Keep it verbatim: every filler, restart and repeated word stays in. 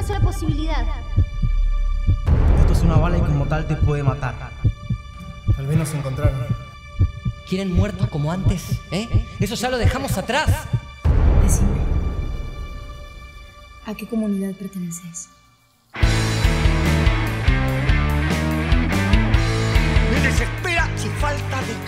una sola posibilidad. Esto es una bala y como tal te puede matar. Tal vez nos encontraron. ¿Quieren muertos como antes? ¿Eh? Eso ya lo dejamos atrás. Decime, ¿a qué comunidad perteneces? Me desespera su falta de